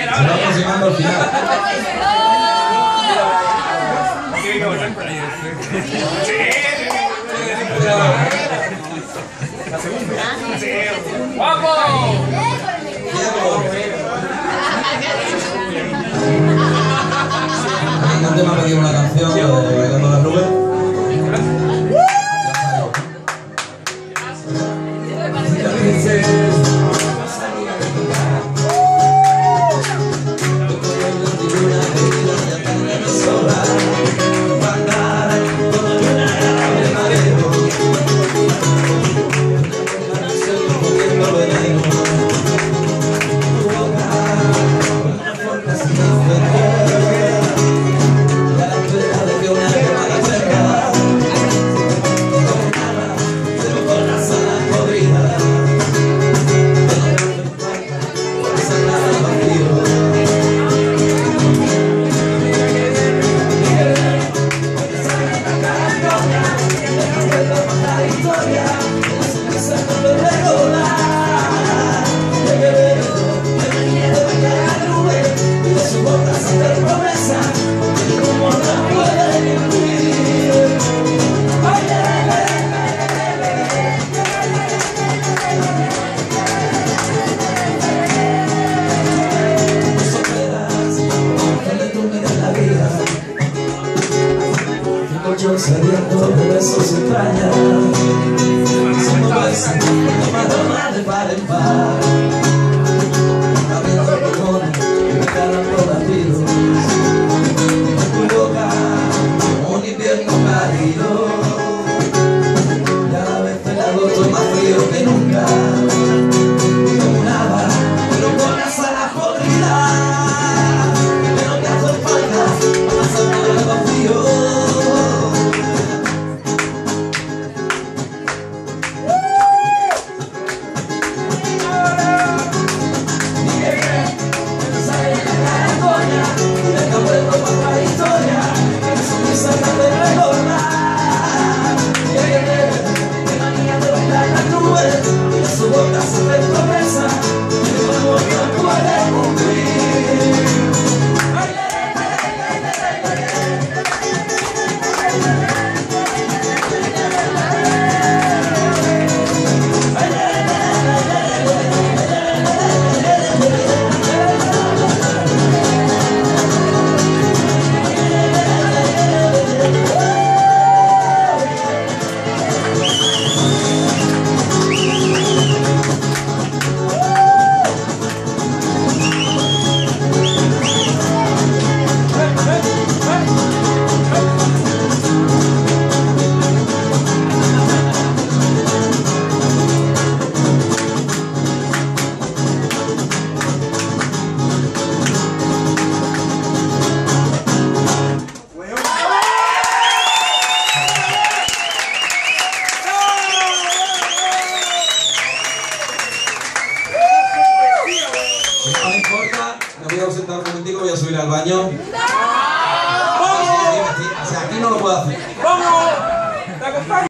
Se va aproximando al final. La segunda. ¡Vamos! Antes me ha pedido una canción de Bailando las Nubes. Sediento de besos extrañas, somos besos, toma de par en par, abriendo pulmones y me calan los latidos, en tu boca un invierno cálido, y a la vez el agosto más frío que nunca, como nada, pero con las alas podridas, pero que hace falta para sacar el vacío. Su boca sabe promesa, que tu amor no puede cumplir. No importa, me voy a ausentar un momentico, voy a subir al baño. ¡Vamos! O sea, aquí no lo puedo hacer. ¡Vamos!